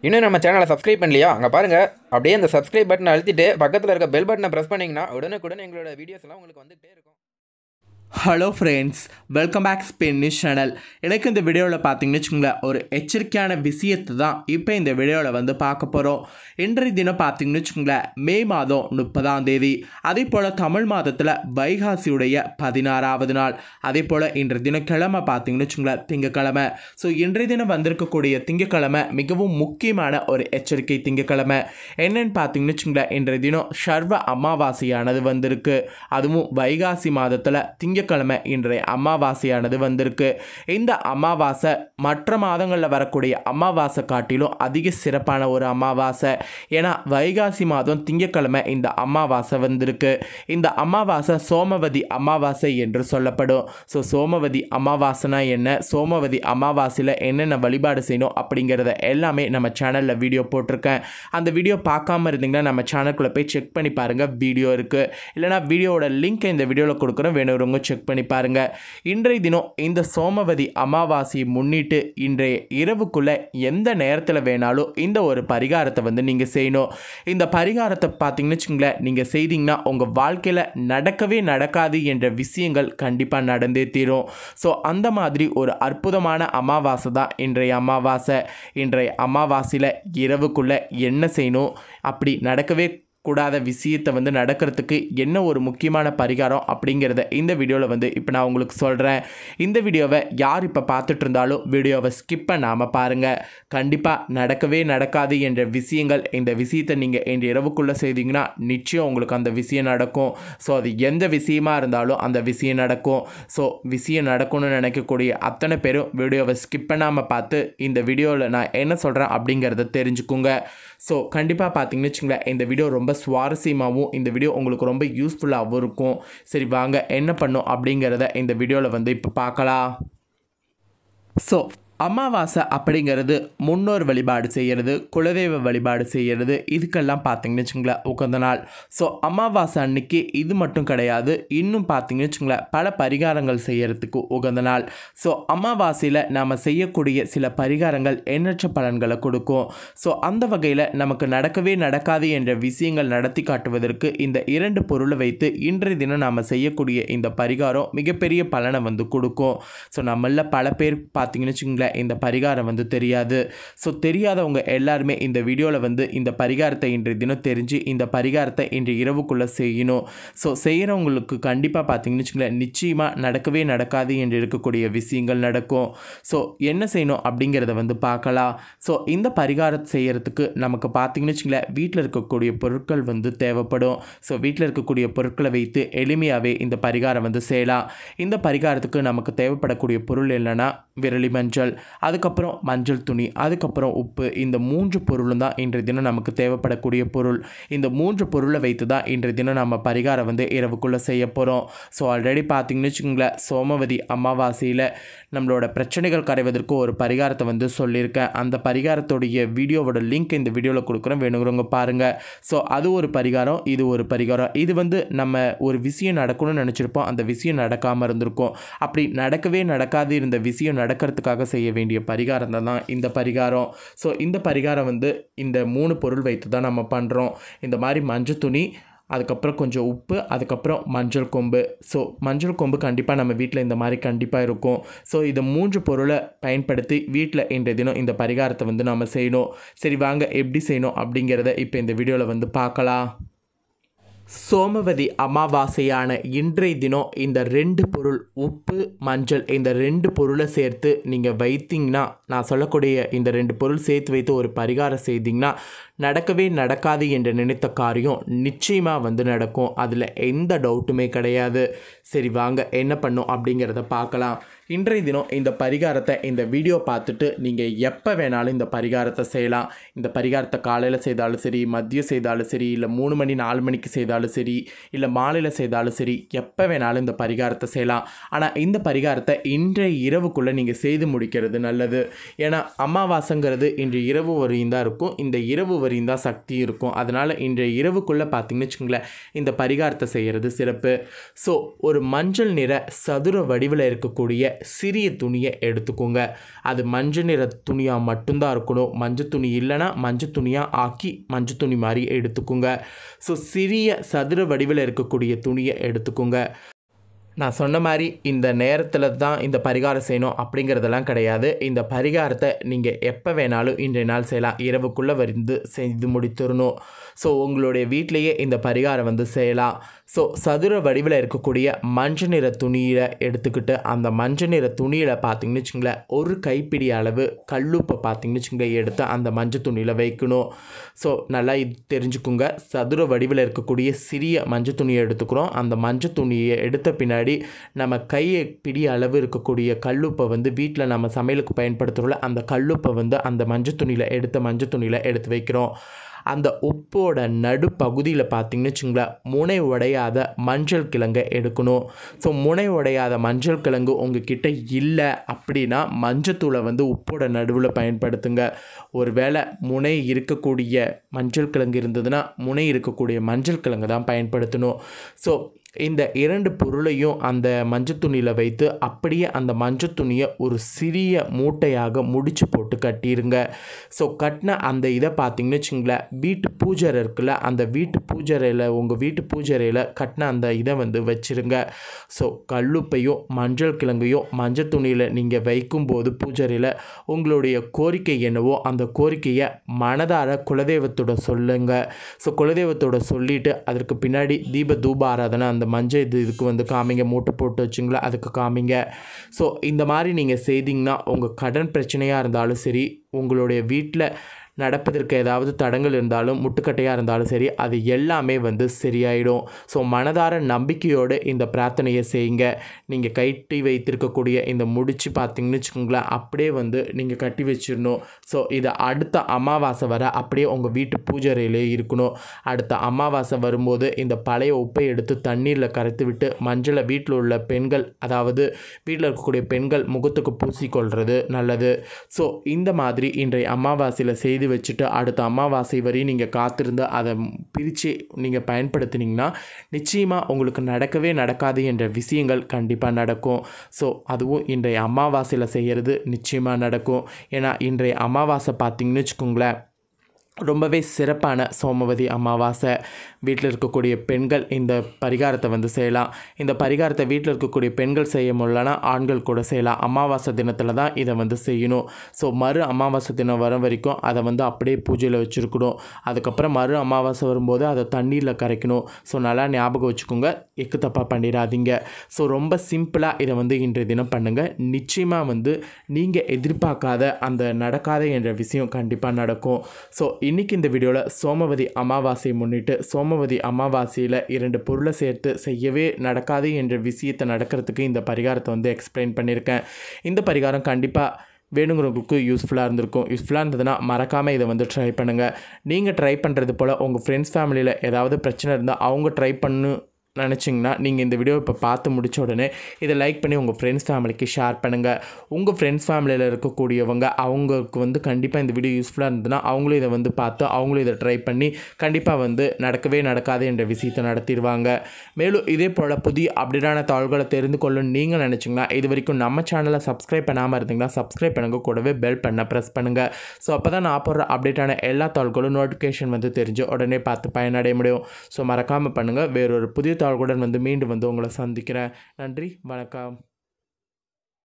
இன்னும் நம்ம சேனலை சப்ஸ்கிரைப் பண்ணலையா? அங்கே பாருங்கள், அப்படியே அந்த சப்ஸ்கிரைப் பட்டனை அழுத்திட்டு பக்கத்தில் இருக்க பெல் பட்டனை ப்ரெஸ் பண்ணிங்கன்னா உடனுக்குடன் எங்களோட வீடியோஸ் எல்லாம் உங்களுக்கு வந்துகிட்டே இருக்கும். Hello friends, welcome back Spain news channel. எனக்கு இந்த வீடியோவில் பார்த்தீங்கன்னு வச்சுக்கோங்களேன், ஒரு எச்சரிக்கையான விஷயத்தை தான் இப்போ இந்த வீடியோவில் பார்க்க போகிறோம். இன்றைய தினம் பார்த்தீங்கன்னு வச்சுக்கோங்களேன், மே மாதம் 30ஆம் தேதி, அதே போல் தமிழ் மாதத்தில் வைகாசியுடைய 16வது நாள். அதே போல் இன்றைய தினம் கிழமை பார்த்தீங்கன்னு வச்சுக்கோங்களேன், திங்கக்கிழமை. ஸோ இன்றைய தினம் வந்திருக்கக்கூடிய திங்கக்கிழமை மிகவும் முக்கியமான ஒரு எச்சரிக்கை திங்கக்கிழமை. என்னென்னு பார்த்தீங்கன்னு வச்சுக்கோங்களேன், இன்றைய தினம் சர்வ அமாவாசையானது வந்திருக்கு. அதுவும் வைகாசி மாதத்தில் திங்கக்கிழமை இன்றைய அமாவாசையானது வந்திருக்கு. இந்த அமாவாசை மற்ற மாதங்களில் வரக்கூடிய அமாவாசை காட்டிலும் அதிக சிறப்பான ஒரு அமாவாசை. ஏன்னா வைகாசி மாதம் திங்கக்கிழமை இந்த அமாவாசை வந்திருக்கு. இந்த அமாவாசை சோமவதி அமாவாசை என்று சொல்லப்படும். ஸோ சோமவதி அமாவாசைனா என்ன, சோமவதி அமாவாசையில் என்னென்ன வழிபாடு செய்யணும் அப்படிங்கிறத எல்லாமே நம்ம சேனலில் வீடியோ போட்டிருக்கேன். அந்த வீடியோ பார்க்காம இருந்தீங்கன்னா நம்ம சேனலுக்குள்ளே போய் செக் பண்ணி பாருங்கள், வீடியோ இருக்குது. இல்லைனா வீடியோவோட லிங்க் இந்த வீடியோவில் கொடுக்குறோம், வேணுறவங்க செக் பண்ணி பாருங்கள். இன்றைய தினம் இந்த சோமவதி அமாவாசையை முன்னிட்டு இன்றைய இரவுக்குள்ளே எந்த நேரத்தில் வேணாலும் இந்த ஒரு பரிகாரத்தை நீங்கள் செய்யணும். இந்த பரிகாரத்தை பார்த்தீங்கன்னு வச்சுங்களேன், நீங்கள் செய்தீங்கன்னா உங்கள் வாழ்க்கையில் நடக்கவே நடக்காது என்ற விஷயங்கள் கண்டிப்பாக நடந்தே தீரும். ஸோ அந்த மாதிரி ஒரு அற்புதமான அமாவாசை தான் இன்றைய அமாவாசை. இன்றைய அமாவாசையில் இரவுக்குள்ளே என்ன செய்யணும், அப்படி நடக்கவே கூடாத விஷயத்தை நடக்கிறதுக்கு என்ன ஒரு முக்கியமான பரிகாரம் அப்படிங்கிறத இந்த வீடியோவில் இப்போ நான் உங்களுக்கு சொல்கிறேன். இந்த வீடியோவை யார் இப்போ பார்த்துட்டு இருந்தாலும் வீடியோவை ஸ்கிப் பண்ணாமல் பாருங்கள். கண்டிப்பாக நடக்கவே நடக்காது என்ற விஷயங்கள், இந்த விஷயத்தை நீங்கள் இன்று இரவுக்குள்ளே செய்தீங்கன்னா நிச்சயம் உங்களுக்கு அந்த விஷயம் நடக்கும். ஸோ அது எந்த விஷயமா இருந்தாலும் அந்த விஷயம் நடக்கும். ஸோ விஷயம் நடக்கும்னு நினைக்கக்கூடிய அத்தனை பேரும் வீடியோவை ஸ்கிப் பண்ணாமல் பார்த்து இந்த வீடியோவில் நான் என்ன சொல்கிறேன் அப்படிங்கிறத தெரிஞ்சுக்குங்க. ஸோ கண்டிப்பாக பார்த்தீங்கன்னு வச்சுங்களேன், இந்த வீடியோ ரொம்ப சுவாரஸ்யமாகவும் இந்த வீடியோ உங்களுக்கு ரொம்ப யூஸ்ஃபுல்லாகவும் இருக்கும். சரி வாங்க என்ன பண்ணும் அப்படிங்கிறத இந்த வீடியோவில் இப்போ பார்க்கலாம். ஸோ அமாவாசை அப்படிங்கிறது முன்னோர் வழிபாடு செய்கிறது, குலதெய்வ வழிபாடு செய்கிறது, இதுக்கெல்லாம் பார்த்தீங்கன்னு வச்சுங்களேன் உகந்த நாள். ஸோ அமாவாசை அன்னைக்கு இது மட்டும் கிடையாது, இன்னும் பார்த்தீங்கன்னு வச்சுங்களேன் பல பரிகாரங்கள் செய்கிறதுக்கு உகந்த நாள். ஸோ அமாவாசையில் நாம் செய்யக்கூடிய சில பரிகாரங்கள் எண்ணற்ற பலன்களை கொடுக்கும். ஸோ அந்த வகையில் நமக்கு நடக்கவே நடக்காது என்ற விஷயங்கள் நடத்தி காட்டுவதற்கு இந்த இரண்டு பொருளை வைத்து இன்றைய தினம் நாம் செய்யக்கூடிய இந்த பரிகாரம் மிகப்பெரிய பலனை கொடுக்கும். ஸோ நம்மள பல பேர் பார்த்தீங்கன்னு வச்சுங்களேன் இந்த பரிகாரம் தெரியாது. ஸோ தெரியாதவங்க எல்லாருமே இந்த வீடியோவில் இந்த பரிகாரத்தை இன்றைய தினம் தெரிஞ்சு இந்த பரிகாரத்தை இன்று இரவுக்குள்ளே செய்யணும். ஸோ செய்கிறவங்களுக்கு கண்டிப்பாக பார்த்தீங்கன்னு வச்சுங்களேன் நிச்சயமாக நடக்கவே நடக்காது என்று இருக்கக்கூடிய விஷயங்கள் நடக்கும். ஸோ என்ன செய்யணும் அப்படிங்கிறத பார்க்கலாம். ஸோ இந்த பரிகாரத்தை செய்கிறதுக்கு நமக்கு பார்த்தீங்கன்னு வச்சுங்களேன் வீட்டில் இருக்கக்கூடிய பொருட்கள் தேவைப்படும். ஸோ வீட்டில் இருக்கக்கூடிய பொருட்களை வைத்து எளிமையாகவே இந்த பரிகாரம் செய்யலாம். இந்த பரிகாரத்துக்கு நமக்கு தேவைப்படக்கூடிய பொருள் என்னென்னா விரலி மஞ்சள், அதுக்கப்புறம் மஞ்சள் துணி, அதுக்கப்புறம் உப்பு. இந்த 3 பொருளும் தான் இன்றைய தினம் நமக்கு தேவைப்படக்கூடிய பொருள். இந்த 3 பொருளை வைத்து தான் இன்றைய தினம் நம்ம பரிகாரம் இரவுக்குள்ளே செய்ய போகிறோம். ஸோ ஆல்ரெடி பார்த்தீங்கன்னு வச்சுக்கோங்களேன், சோமவதி அமாவாசையில் நம்மளோட பிரச்சனைகள் கரைவதற்கு ஒரு பரிகாரத்தை சொல்லியிருக்கேன். அந்த பரிகாரத்துடைய வீடியோவோட லிங்க் இந்த வீடியோவில் கொடுக்குறேன், வேணுங்கிறவங்க பாருங்கள். ஸோ அது ஒரு பரிகாரம், இது ஒரு பரிகாரம். இது நம்ம ஒரு விஷயம் நடக்கணும்னு நினச்சிருப்போம், அந்த விஷயம் நடக்காமல் இருந்திருக்கும். அப்படி நடக்கவே நடக்காது இருந்த விஷயம் நடக்கிறதுக்காக செய்ய வேண்டிய பரிகாரம் தான் இந்த பரிகாரம். ஸோ இந்த பரிகாரம் இந்த 3 பொருள் வைத்து தான் நம்ம பண்ணுறோம். இந்த மாதிரி மஞ்சள் துணி, அதுக்கப்புறம் கொஞ்சம் உப்பு, அதுக்கப்புறம் மஞ்சள் கொம்பு. ஸோ மஞ்சள் கொம்பு கண்டிப்பாக நம்ம வீட்டில் இந்த மாதிரி கண்டிப்பாக இருக்கும். ஸோ இந்த 3 பொருளை பயன்படுத்தி வீட்டில் இன்றைய தினம் இந்த பரிகாரத்தை நம்ம செய்யணும். சரி வாங்க எப்படி செய்யணும் அப்படிங்கிறத இப்போ இந்த வீடியோவில் பார்க்கலாம். சோமவதி அமாவாசையான இன்றைய தினம் இந்த 2 பொருள் உப்பு மஞ்சள், இந்த 2 பொருளை சேர்த்து நீங்கள் வைத்தீங்கன்னா, நான் சொல்லக்கூடிய இந்த 2 பொருள் சேர்த்து வைத்து ஒரு பரிகாரம் செய்தீங்கன்னா நடக்கவே நடக்காது என்று நினைத்த காரியம் நிச்சயமாக நடக்கும். அதில் எந்த டவுட்டுமே கிடையாது. சரி வாங்க என்ன பண்ணும் அப்படிங்கிறத பார்க்கலாம். இன்றைய தினம் இந்த பரிகாரத்தை இந்த வீடியோ பார்த்துட்டு நீங்கள் எப்போ வேணாலும் இந்த பரிகாரத்தை செய்யலாம். இந்த பரிகாரத்தை காலையில் செய்தாலும் சரி, மதியம் செய்தாலும் சரி, இல்லை 3 மணி 4 மணிக்கு செய்தாலும் சரி, இல்லை மாலையில் செய்தாலும் சரி, எப்போ வேணாலும் இந்த பரிகாரத்தை செய்யலாம். ஆனால் இந்த பரிகாரத்தை இன்றைய இரவுக்குள்ளே நீங்கள் செய்து முடிக்கிறது நல்லது. ஏன்னா அமாவாசைங்கிறது இன்று இரவு வரையும் தான் இருக்கும். இந்த இரவு வரையும் தான் சக்தி இருக்கும். அதனால் இன்றைய இரவுக்குள்ளே பார்த்திங்கன்னு வச்சுங்களேன் இந்த பரிகாரத்தை செய்கிறது சிறப்பு. ஸோ ஒரு மஞ்சள் நிற சதுர வடிவில் இருக்கக்கூடிய சிறிய துணியை எடுத்துக்கோங்க. அது மஞ்சள் நிற துணியாக மட்டும்தான் இருக்கணும். மஞ்சள் துணி இல்லைன்னா மஞ்சள் துணியாக ஆக்கி மஞ்சள் துணி மாதிரி எடுத்துக்கோங்க. ஸோ சிறிய சதுர வடிவில் இருக்கக்கூடிய துணியை எடுத்துக்கோங்க. நான் சொன்ன மாதிரி இந்த நேரத்தில் தான் இந்த பரிகாரம் செய்யணும் அப்படிங்கிறதெல்லாம் கிடையாது. இந்த பரிகாரத்தை நீங்கள் எப்போ வேணாலும் இன்றைய நாள் செய்யலாம். இரவுக்குள்ளே வந்து செய்து முடித்துடணும். ஸோ உங்களுடைய வீட்டிலையே இந்த பரிகாரம் வந்து செய்யலாம். ஸோ சதுர வடிவில் இருக்கக்கூடிய மஞ்சள் நிற துணியில் எடுத்துக்கிட்டு அந்த மஞ்சள் நிற துணியில் பார்த்திங்கன்னு வச்சுங்களேன் ஒரு கைப்பிடி அளவு கல்லுப்பை பார்த்திங்கன்னு வச்சுங்களேன் எடுத்து அந்த மஞ்சள் துணியில் வைக்கணும். ஸோ நல்லா இது தெரிஞ்சுக்குங்க. சதுர வடிவில் இருக்கக்கூடிய சிறிய மஞ்சள் துணியை எடுத்துக்கிறோம். அந்த மஞ்சள் துணியை எடுத்த பின்னாடி நம்ம கையை பிடி அளவு இருக்கக்கூடிய கல்லுப்பை வந்து வீட்டில் நம்ம சமையலுக்கு பயன்படுத்துகிறோம்ல அந்த கல்லுப்பை வந்து அந்த மஞ்சள் துணியில் எடுத்து வைக்கிறோம். அந்த உப்போட நடுப்பகுதியில் பார்த்திங்கன்னு வச்சுங்களேன் முனை உடையாத மஞ்சள் கிழங்கை எடுக்கணும். ஸோ முனை உடையாத மஞ்சள் கிழங்கு உங்ககிட்ட இல்லை அப்படின்னா மஞ்சத்தூளை வந்து உப்போட நடுவில் பயன்படுத்துங்க. ஒருவேளை முனை இருக்கக்கூடிய மஞ்சள் கிழங்கு இருந்ததுன்னா முனை இருக்கக்கூடிய மஞ்சள் கிழங்கு தான் பயன்படுத்தணும். ஸோ இந்த 2 பொருளையும் அந்த மஞ்சள் துணியில் வைத்து அப்படியே அந்த மஞ்சள் துணியை ஒரு சிறிய மூட்டையாக முடிச்சு போட்டு கட்டிடுங்க. ஸோ கட்டின அந்த இதை பார்த்திங்கன்னு வச்சுங்களேன் வீட்டு பூஜை இருக்குல்ல அந்த வீட்டு பூஜையில் உங்கள் வீட்டு பூஜையில் கட்டின அந்த இதை வந்து வச்சுருங்க. ஸோ கல்லுப்பையும் மஞ்சள் கிழங்கையும் மஞ்சள் துணியில் நீங்கள் வைக்கும்போது பூஜையில் உங்களுடைய கோரிக்கை என்னவோ அந்த கோரிக்கையை மனதார குலதெய்வத்தோட சொல்லுங்கள். ஸோ குலதெய்வத்தோட சொல்லிவிட்டு அதற்கு பின்னாடி தூப ஆராதனை அந்த மஞ்சள் இதுக்கு வந்து காமிங்க. மூட்டை போட்டு வச்சுங்களா அதுக்கு காமிங்க. ஸோ இந்த மாதிரி நீங்கள் செய்தீங்கன்னா உங்கள் கடன் பிரச்சனையாக இருந்தாலும் சரி உங்களுடைய வீட்டில் நடப்பதற்கு ஏதாவது தடங்கள் இருந்தாலும் முட்டுக்கட்டையாக இருந்தாலும் சரி அது எல்லாமே வந்து சரியாயிடும். ஸோ மனதார நம்பிக்கையோடு இந்த பிரார்த்தனையை செய்யுங்க. நீங்கள் கட்டி வைத்திருக்கக்கூடிய இந்த முடிச்சு பார்த்திங்கன்னு வச்சுக்கோங்களேன் அப்படியே வந்து நீங்கள் கட்டி வச்சிடணும். ஸோ இதை அடுத்த அமாவாசை வர அப்படியே உங்கள் வீட்டு பூஜையிலே இருக்கணும். அடுத்த அமாவாசை வரும்போது இந்த பழைய உப்பை எடுத்து தண்ணீரில் கரைத்து விட்டு மஞ்சளை வீட்டில் உள்ள பெண்கள் அதாவது வீட்டில் இருக்கக்கூடிய பெண்கள் முகத்துக்கு பூசிக்கொள்வது நல்லது. ஸோ இந்த மாதிரி இன்றைய அமாவாசையில் செய்து வச்சுட்டு அடுத்த அமாவாசை வரையும் நீங்கள் காத்திருந்து அதை பிரித்து நீங்கள் பயன்படுத்தினீங்கன்னா நிச்சயமாக உங்களுக்கு நடக்காது என்ற விஷயங்கள் கண்டிப்பாக நடக்கும். ஸோ அதுவும் இன்றைய அமாவாசையில் செய்கிறது நிச்சயமாக நடக்கும். ஏன்னா இன்றைய அமாவாசை பார்த்திங்கன்னு வச்சுக்கோங்களேன் ரொம்பவே சிறப்பான சோமவதி அமாவாசை. வீட்டில் இருக்கக்கூடிய பெண்கள் இந்த பரிகாரத்தை வந்து செய்யலாம். இந்த பரிகாரத்தை வீட்டில் இருக்கக்கூடிய பெண்கள் செய்ய முடியலன்னா ஆண்கள் கூட செய்யலாம். அமாவாசை தினத்தில் தான் இதை வந்து செய்யணும். ஸோ மறு அமாவாசை தினம் வர வரைக்கும் அதை வந்து அப்படியே பூஜையில் வச்சுருக்கணும். அதுக்கப்புறம் மறு அமாவாசை வரும்போது அதை தண்ணீரில் கரைக்கணும். ஸோ நல்லா ஞாபகம் வச்சுக்கோங்க. எக்கு தப்பாக பண்ணிடாதீங்க. ஸோ ரொம்ப சிம்பிளாக இதை வந்து இன்றைய தினம் பண்ணுங்கள். நிச்சயமாக வந்து நீங்கள் எதிர்பார்க்காத அந்த நடக்காத என்ற விஷயம் கண்டிப்பாக நடக்கும். ஸோ இன்றைக்கி இந்த வீடியோவில் சோமவதி அமாவாசையை முன்னிட்டு சோமவதி அமாவாசையில் 2 பொருளை சேர்த்து செய்யவே நடக்காது என்ற விஷயத்தை நடக்கிறதுக்கு இந்த பரிகாரத்தை வந்து எக்ஸ்பிளைன் பண்ணியிருக்கேன். இந்த பரிகாரம் கண்டிப்பாக வேணுங்கிறவங்களுக்கு யூஸ்ஃபுல்லாக இருந்ததுன்னா மறக்காமல் இதை வந்து ட்ரை பண்ணுங்கள். நீங்கள் ட்ரை பண்ணுறது போல் உங்கள் ஃப்ரெண்ட்ஸ் ஃபேமிலியில் ஏதாவது பிரச்சனை இருந்தால் அவங்க ட்ரை நினச்சிங்கன்னா நீங்கள் இந்த வீடியோ இப்போ பார்த்து முடித்த உடனே இதை லைக் பண்ணி உங்கள் ஃப்ரெண்ட்ஸ் ஃபேமிலிக்கு ஷேர் பண்ணுங்கள். உங்கள் ஃப்ரெண்ட்ஸ் ஃபேமிலியில் இருக்கக்கூடியவங்க அவங்களுக்கு வந்து கண்டிப்பாக இந்த வீடியோ யூஸ்ஃபுல்லாக இருந்ததுன்னா அவங்களும் இதை வந்து பார்த்து அவங்களும் இதை ட்ரை பண்ணி கண்டிப்பாக வந்து நடக்காது என்ற விஷயத்தை நடத்திடுவாங்க. மேலும் இதே போல் புதிய அப்டேட்டான தகவல்களை தெரிந்து கொள்ளணும்னு நீங்கள் நினச்சிங்கன்னா இது வரைக்கும் நம்ம சேனலை சப்ஸ்கிரைப் பண்ணாமல் இருந்தீங்கன்னா சப்ஸ்கிரைப் பண்ணுங்கள். கூடவே பெல் பண்ண ப்ரெஸ் பண்ணுங்கள். ஸோ அப்போ தான் நான் போடுற அப்டேட்டான எல்லா தகவல்களும் நோட்டிஃபிகேஷன் வந்து தெரிஞ்சு உடனே பார்த்து பயனடைய முடியும். ஸோ மறக்காமல் பண்ணுங்கள். வேறொரு புதிய தகவல்களுடன் வந்து மீண்டும் வந்து உங்களை சந்திக்கிறேன். நன்றி, வணக்கம்.